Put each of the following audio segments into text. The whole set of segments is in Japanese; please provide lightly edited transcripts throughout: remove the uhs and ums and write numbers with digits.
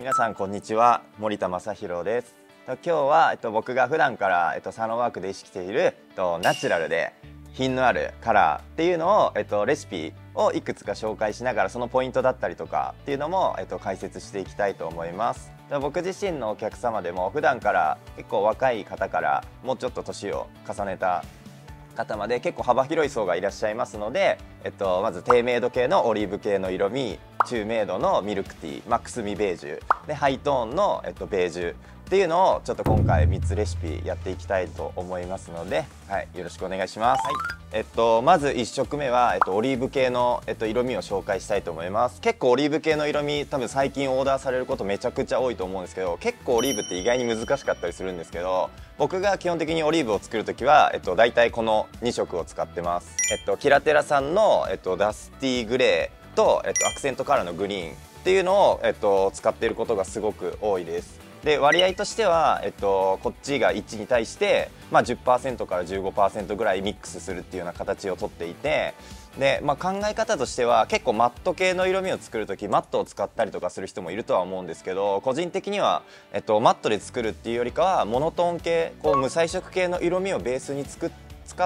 皆さんこんにちは、森田正宏です。今日は僕が普段からサロンワークで意識しているナチュラルで品のあるカラーっていうのをレシピをいくつか紹介しながら、そのポイントだったりとかっていうのも解説していきたいと思います。僕自身のお客様でも普段から結構若い方からもうちょっと年を重ねた方まで結構幅広い層がいらっしゃいますので、まず低明度系のオリーブ系の色味、中明度のミルクティー、くすみベージュでハイトーンの、ベージュっていうのをちょっと今回3つレシピやっていきたいと思いますので、よろしくお願いします。まず1食目は、オリーブ系の、色味を紹介したいと思います。結構オリーブ系の色味多分最近オーダーされることめちゃくちゃ多いと思うんですけど、結構オリーブって意外に難しかったりするんですけど、僕が基本的にオリーブを作る時は、大体この2色を使ってます。キラテラさんの、ダスティーグレーと、アクセントカラーのグリーンっていうのを、使っていることがすごく多いです。で割合としては、こっちが1に対して、10% から 15% ぐらいミックスするっていうような形をとっていて、で、考え方としては結構マット系の色味を作る時マットを使ったりとかする人もいるとは思うんですけど、個人的には、マットで作るっていうよりかはモノトーン系、無彩色系の色味をベースに使って、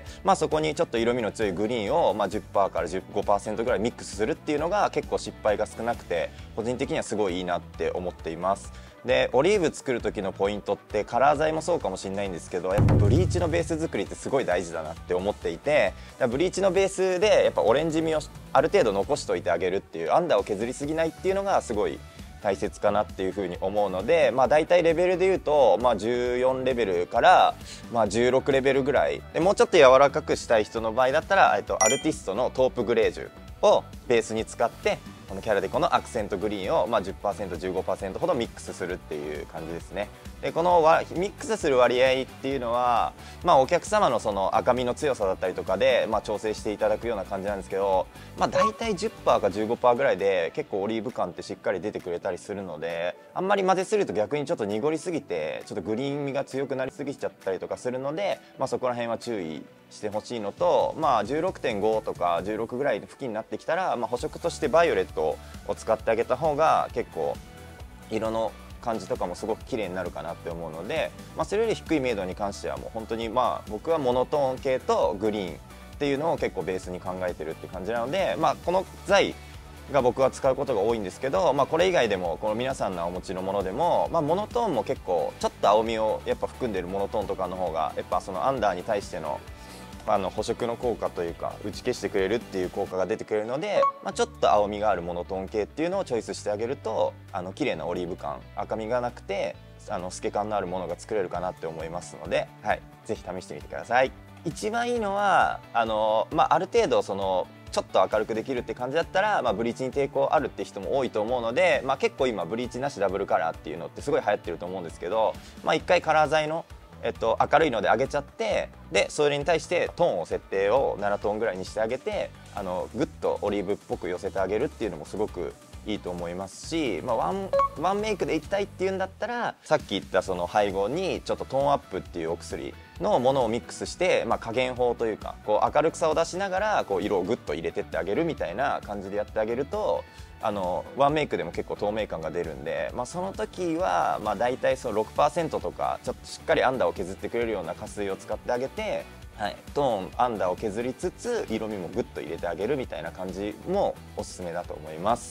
そこにちょっと色味の強いグリーンを、10% から 15% ぐらいミックスするっていうのが結構失敗が少なくて、個人的にはすごいいいなって思っています。でオリーブ作る時のポイントってカラー剤もそうかもしれないんですけど、やっぱブリーチのベース作りってすごい大事だなって思っていて、ブリーチのベースでやっぱオレンジ味をある程度残しておいてあげるっていう、アンダーを削りすぎないっていうのがすごい大切かなっていうふうに思うので、だいたいレベルでいうと、14レベルから、16レベルぐらいで、もうちょっと柔らかくしたい人の場合だったら、アルティストのトープグレージュをベースに使ってこのキャラデコのアクセントグリーンを、10%15% ほどミックスするっていう感じですね。でこのミックスする割合っていうのは、お客様のその赤みの強さだったりとかで、調整していただくような感じなんですけど、だいたい 10% か 15% ぐらいで結構オリーブ感ってしっかり出てくれたりするので、あんまり混ぜすぎると逆にちょっと濁りすぎてちょっとグリーン味が強くなりすぎちゃったりとかするので、そこら辺は注意してほしいのと、16.5 とか16ぐらい付近になってきたら、補色としてバイオレットを使ってあげた方が結構色の感じとかもすごく綺麗になるかなって思うので、それより低い明度に関してはもう本当に僕はモノトーン系とグリーンっていうのを結構ベースに考えてるって感じなので、この材が僕は使うことが多いんですけど、これ以外でもこの皆さんのお持ちのものでも、モノトーンも結構ちょっと青みをやっぱ含んでるモノトーンとかの方がやっぱそのアンダーに対しての補色の効果というか打ち消してくれるっていう効果が出てくれるので、ちょっと青みがあるモノトーン系っていうのをチョイスしてあげると綺麗なオリーブ感、赤みがなくて透け感のあるものが作れるかなって思いますので、ぜひ試してみてください。一番いいのはある程度そのちょっと明るくできるって感じだったら、ブリーチに抵抗あるって人も多いと思うので、結構今ブリーチなしダブルカラーっていうのってすごい流行ってると思うんですけど、一回カラー剤の明るいので上げちゃって、でそれに対してトーンを設定を7トーンぐらいにしてあげて、グッとオリーブっぽく寄せてあげるっていうのもすごくいいと思いますし、ワンメイクでいきたいっていうんだったら、さっき言ったその配合にちょっとトーンアップっていうお薬のものをミックスして、加減法というか明るくさを出しながら色をグッと入れてってあげるみたいな感じでやってあげると、ワンメイクでも結構透明感が出るんで、その時はだいたいその 6% とかちょっとしっかりアンダーを削ってくれるような加水を使ってあげて、トーンアンダーを削りつつ色味もグッと入れてあげるみたいな感じもおすすめだと思います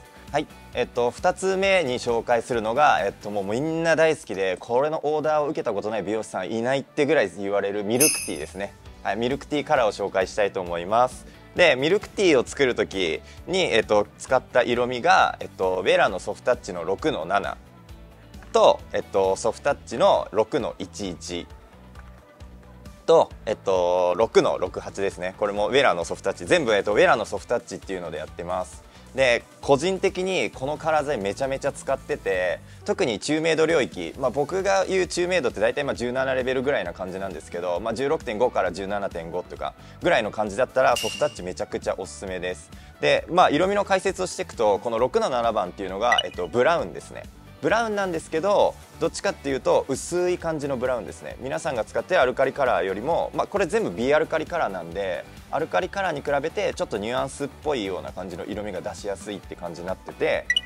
。2つ目に紹介するのが、もうみんな大好きでこれのオーダーを受けたことない美容師さんいないってぐらい言われるミルクティーですね。ミルクティーカラーを紹介したいと思います。でミルクティーを作る時に、使った色味が、ウェラのソフタッチの6の7と、ソフタッチの6の11と、6の68ですね。これもウェラのソフタッチ、全部、ウェラのソフタッチっていうのでやってます。で個人的にこのカラー剤めちゃめちゃ使ってて、特に中明度領域、僕が言う中明度って大体17レベルぐらいな感じなんですけど、16.5 から 17.5 とかぐらいの感じだったらソフタッチめちゃくちゃおすすめです。で色味の解説をしていくと、この6の7番っていうのが、ブラウンですね。ブラウンなんですけど、どっちかっていうと薄い感じのブラウンですね。皆さんが使ってるアルカリカラーよりも、これ全部 B アルカリカラーなんで、アルカリカラーに比べてちょっとニュアンスっぽいような感じの色味が出しやすいって感じになってて、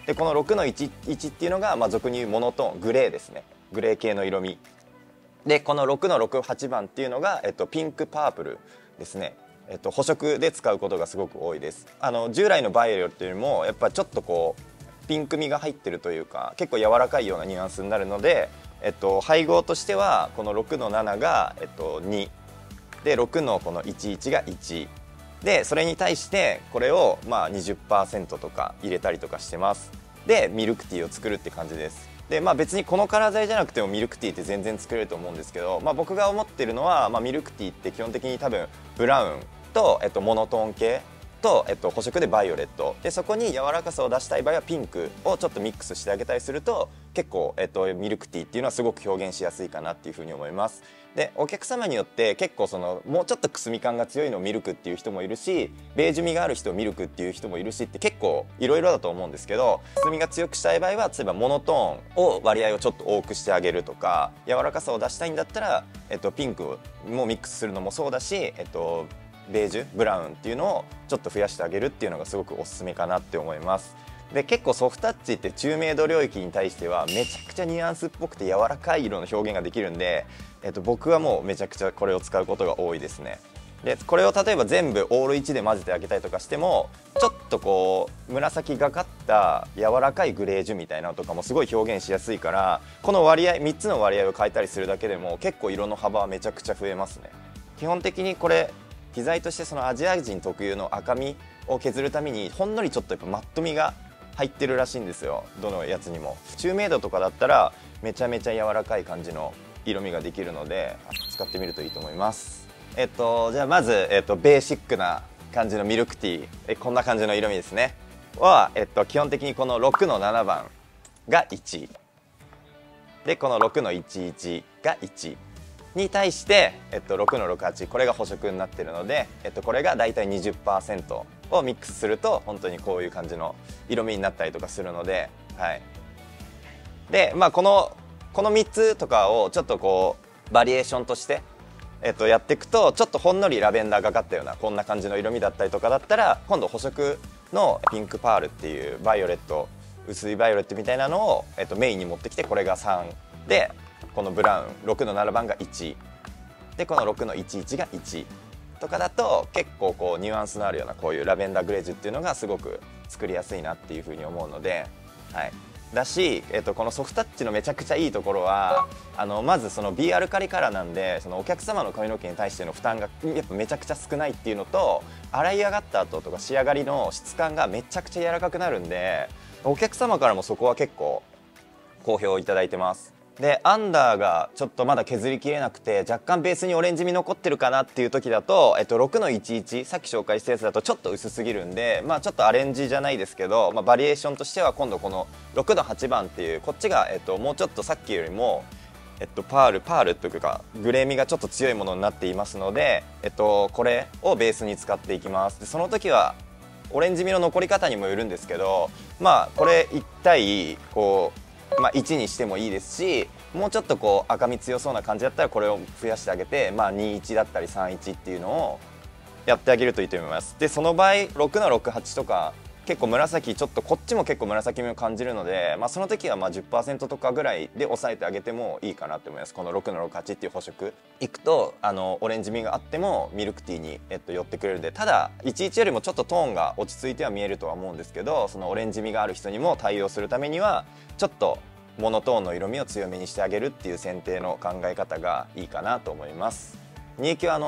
でこの6の11っていうのが、俗に言うモノトーングレーですね。グレー系の色味で、この6の68番っていうのが、ピンクパープルですね。補色で使うことがすごく多いです。従来のバイオレットよりもやっぱちょっとこうピンク味が入ってるというか、結構柔らかいようなニュアンスになるので、配合としてはこの6の7が、2で6のこの11が1で、それに対してこれを20% とか入れたりとかしてます。でミルクティーを作るって感じです。で別にこのカラー剤じゃなくてもミルクティーって全然作れると思うんですけど、僕が思ってるのは、ミルクティーって基本的に多分ブラウンと、モノトーン系と、補色でバイオレットで、そこに柔らかさを出したい場合はピンクをちょっとミックスしてあげたりすると結構、ミルクティーっていうのはすごく表現しやすいかなっていうふうに思います。でお客様によって結構もうちょっとくすみ感が強いのをミルクっていう人もいるし、ベージュ味がある人をミルクっていう人もいるしって結構いろいろだと思うんですけど、くすみが強くしたい場合は例えばモノトーンを割合をちょっと多くしてあげるとか、柔らかさを出したいんだったら、ピンクもミックスするのもそうだし、ベージュブラウンっていうのをちょっと増やしてあげるっていうのがすごくおすすめかなって思います。で結構ソフトタッチって中明度領域に対してはめちゃくちゃニュアンスっぽくて柔らかい色の表現ができるんで、僕はもうめちゃくちゃこれを使うことが多いですね。でこれを例えば全部オール1で混ぜてあげたりとかしても、ちょっとこう紫がかった柔らかいグレージュみたいなのとかもすごい表現しやすいから、この割合3つの割合を変えたりするだけでも結構色の幅はめちゃくちゃ増えますね。基本的にこれ機材としてそのアジア人特有の赤みを削るためにほんのりちょっとやっぱマットみが入ってるらしいんですよ、どのやつにも。中明度とかだったらめちゃめちゃ柔らかい感じの色味ができるので使ってみるといいと思います。じゃあまず、ベーシックな感じのミルクティー、こんな感じの色味ですねは、基本的にこの6の7番が1で、この6の11が1に対して、6の68これが補色になってるので、これがだいたい 20% をミックスすると本当にこういう感じの色味になったりとかするので、はい。でこの3つとかをちょっとこうバリエーションとして、やっていくとちょっとほんのりラベンダーがかったようなこんな感じの色味だったりとかだったら、今度補色のピンクパールっていうバイオレット、薄いバイオレットみたいなのを、メインに持ってきて、これが3で、このブラウン6の7番が1で、この6の11が1とかだと結構こうニュアンスのあるようなこういうラベンダーグレージュっていうのがすごく作りやすいなっていうふうに思うので、はい。だし、このソフトタッチのめちゃくちゃいいところは、まずその B アルカリカラーなんで、そのお客様の髪の毛に対しての負担がやっぱめちゃくちゃ少ないっていうのと、洗い上がった後とか仕上がりの質感がめちゃくちゃ柔らかくなるんで、お客様からもそこは結構好評いただいてます。でアンダーがちょっとまだ削りきれなくて若干ベースにオレンジ味残ってるかなっていう時だと、6の11さっき紹介したやつだとちょっと薄すぎるんで、ちょっとアレンジじゃないですけど、バリエーションとしては今度この6の8番っていうこっちが、もうちょっとさっきよりも、パールというかグレー味がちょっと強いものになっていますので、これをベースに使っていきます。でその時はオレンジ味の残り方にもよるんですけど、これ1対こう1にしてもいいですし、もうちょっとこう赤み強そうな感じだったらこれを増やしてあげて、21だったり31っていうのをやってあげるといいと思います。でその場合6の68とか結構紫、ちょっとこっちも結構紫みを感じるので、その時は10% とかぐらいで抑えてあげてもいいかなと思います。この6の68っていう補色いくとオレンジ味があってもミルクティーに、寄ってくれるんで、ただ11よりもちょっとトーンが落ち着いては見えるとは思うんですけど、そのオレンジ味がある人にも対応するためにはちょっとモノトーンの色味を強めにしてあげるっていう選定の考え方がいいかなと思います。乳液は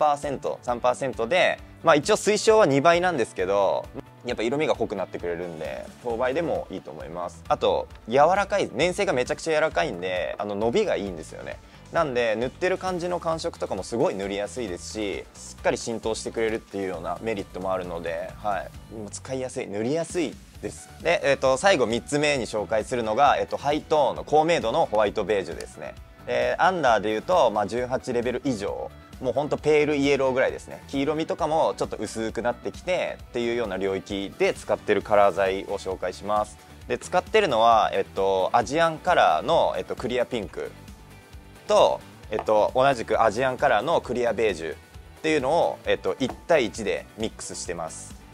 3% で、一応推奨は2倍なんですけど、やっぱ色味が濃くなってくれるんで当倍でもいいと思います。あと柔らかい、粘性がめちゃくちゃ柔らかいんで伸びがいいんですよね。なんで塗ってる感じの感触とかもすごい塗りやすいですし、しっかり浸透してくれるっていうようなメリットもあるので、はい、使いやすい、塗りやすいです。で、最後3つ目に紹介するのが、ハイトーンの高明度のホワイトベージュですね。アンダーでいうと、18レベル以上、もうほんとペールイエローぐらいですね。黄色みとかもちょっと薄くなってきてっていうような領域で使ってるカラー剤を紹介します。で使ってるのは、アジアンカラーの、クリアピンクと、同じくアジアンカラーのクリアベージュっていうのを、1対1でミックスしてます。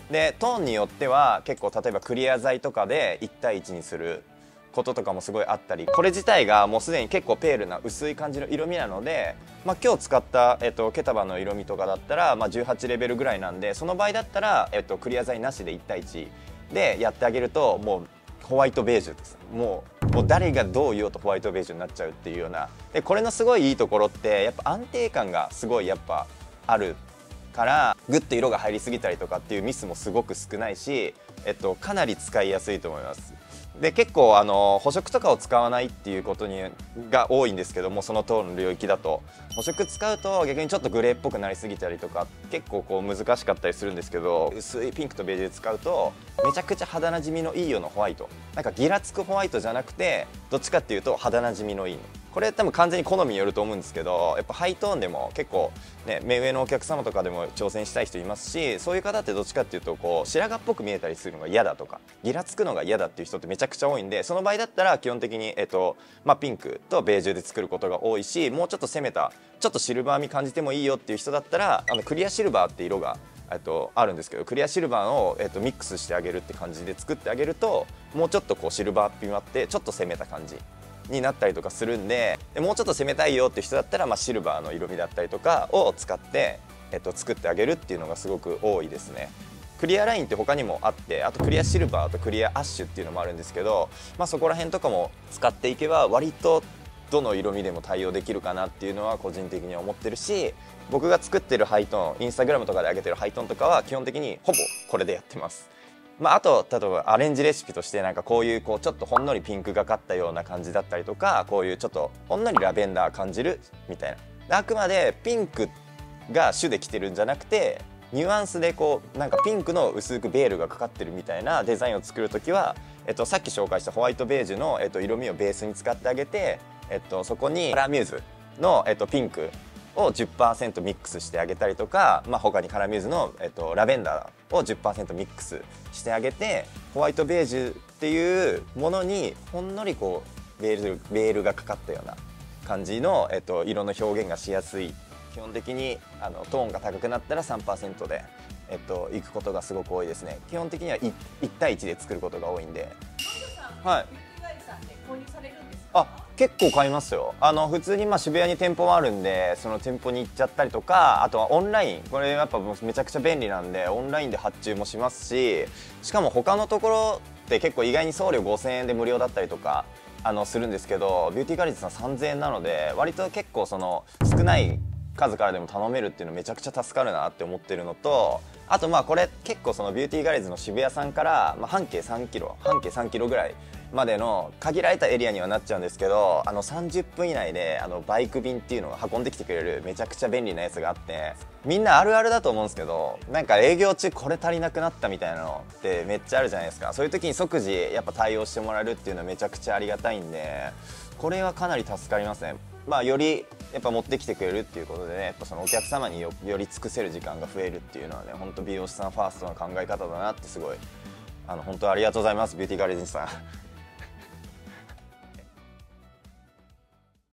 でトーンによっては結構例えばクリア剤とかで1対1にすることとかもすごいあったり、これ自体がもうすでに結構ペールな薄い感じの色味なので、今日使った、ケタバの色味とかだったら、18レベルぐらいなんで、その場合だったら、クリア剤なしで1対1でやってあげるともうホワイトベージュです。もう誰がどう言おうとホワイトベージュになっちゃうっていうような。でこれのすごいいいところってやっぱ安定感がすごいやっぱあるからグッと色が入りすぎたりとかっていうミスもすごく少ないし、かなり使いやすいと思います。で結構補色とかを使わないっていうことが多いんですけども、そのトーンの領域だと補色使うと逆にちょっとグレーっぽくなりすぎたりとか結構こう難しかったりするんですけど、薄いピンクとベージュで使うとめちゃくちゃ肌なじみのいい色のホワイト、なんかギラつくホワイトじゃなくてどっちかっていうと肌なじみのいいの。これ多分完全に好みによると思うんですけど、やっぱハイトーンでも結構ね目上のお客様とかでも挑戦したい人いますし、そういう方ってどっちかっていうとこう白髪っぽく見えたりするのが嫌だとかギラつくのが嫌だっていう人ってめちゃくちゃ多いんで、その場合だったら基本的にピンクとベージュで作ることが多いし、もうちょっと攻めたちょっとシルバー味感じてもいいよっていう人だったらクリアシルバーって色があるんですけど、クリアシルバーをミックスしてあげるって感じで作ってあげるともうちょっとこうシルバーっぽくなってちょっと攻めた感じになったりとかするんで、もうちょっと攻めたいよっていう人だったら、シルバーの色味だったりとかを使って、作ってあげるっていうのがすごく多いですね。クリアラインって他にもあって、あとクリアシルバーとクリアアッシュっていうのもあるんですけど、そこら辺とかも使っていけば割とどの色味でも対応できるかなっていうのは個人的には思ってるし、僕が作ってるハイトーン、インスタグラムとかで上げてるハイトーンとかは基本的にほぼこれでやってます。あと例えばアレンジレシピとしてなんかこういうちょっとほんのりピンクがかったような感じだったりとか、こういうちょっとほんのりラベンダー感じるみたいな、あくまでピンクが主できてるんじゃなくてニュアンスでなんかピンクの薄くベールがかかってるみたいなデザインを作るときは、さっき紹介したホワイトベージュの、色味をベースに使ってあげて、そこにカラーミューズの、ピンクを 10% ミックスしてあげたりとか、他にカラーミューズの、ラベンダーを 10% ミックスしてあげて、ホワイトベージュっていうものにほんのりベールがかかったような感じの、色の表現がしやすい。基本的にトーンが高くなったら 3% で、いくことがすごく多いですね。基本的には 1対1で作ることが多いんで。はい。結構買いますよ。普通に渋谷に店舗もあるんで、その店舗に行っちゃったりとか、あとはオンライン、これやっぱめちゃくちゃ便利なんでオンラインで発注もしますし、しかも他のところって結構意外に送料5000円で無料だったりとかするんですけど、ビューティーガールズさん3000円なので割と結構少ない数からでも頼めるっていうのめちゃくちゃ助かるなって思ってるのと、あとこれ結構ビューティーガールズの渋谷さんから半径3キロぐらいまでの限られたエリアにはなっちゃうんですけど、30分以内でバイク便っていうのを運んできてくれるめちゃくちゃ便利なやつがあって、みんなあるあるだと思うんですけど、なんか営業中これ足りなくなったみたいなのってめっちゃあるじゃないですか。そういう時に即時やっぱ対応してもらえるっていうのはめちゃくちゃありがたいんで、これはかなり助かりますね。よりやっぱ持ってきてくれるっていうことでね、やっぱそのお客様により尽くせる時間が増えるっていうのはね、本当美容師さんファーストの考え方だなってすごい本当ありがとうございます、ビューティーガールズさん。